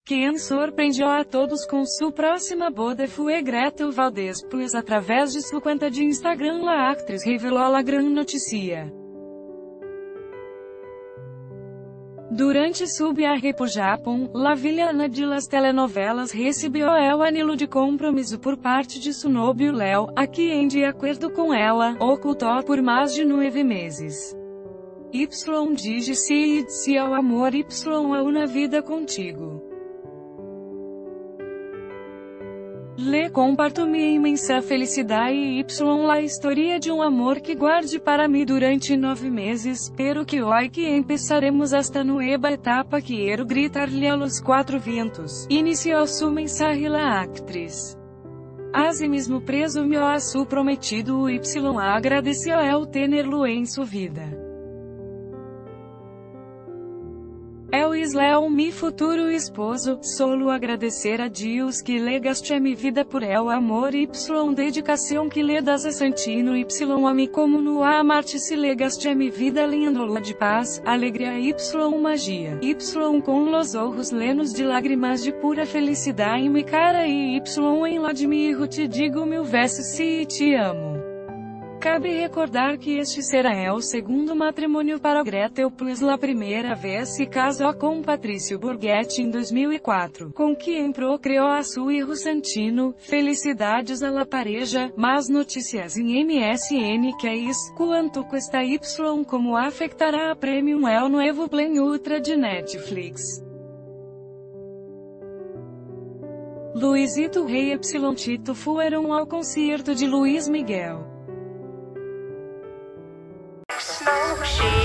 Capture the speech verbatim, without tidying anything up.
Quem surpreendeu a todos com sua próxima boda foi Gretel Valdez, pois através de sua conta de Instagram a atriz revelou a grande notícia. Durante sua viagem por Japão, a vilã de las telenovelas recebeu o anelo de compromisso por parte de seu novio Léo, a quem, de acordo com ela, ocultou por mais de nove meses. Y disse ao amor Y a uma vida contigo. Le comparto minha imensa felicidade e Y a história de um amor que guarde para mim durante nove meses, pero que hoy que empezaremos esta nueva etapa quero gritar-lhe a los quatro vientos, iniciou sua mensagem la actriz. Asimismo presumiu a su prometido Y agradeceu el tenerlo em sua vida. Eu Léo, mi futuro esposo, solo agradecer a Deus que legaste a mi vida por el amor Y dedicação que le das a Santino Y a mim como no amarte se legaste a mi vida lendo-la de paz, alegria Y magia, Y com los ojos llenos de lágrimas de pura felicidade mi cara e Y em ladmirro te digo mil vezes se te amo. Cabe recordar que este será o segundo matrimônio para Gretel, pois a primeira vez se casou com Patrício Borghetti em dois mil e quatro, com quem procriou a seu filho Santino. Felicidades a la pareja, mas notícias em M S N que é isso, quanto custa Y como afetará a Premium El Nuevo Plan Ultra de Netflix. Luisito Rey e Tito foram ao concerto de Luís Miguel. Smoke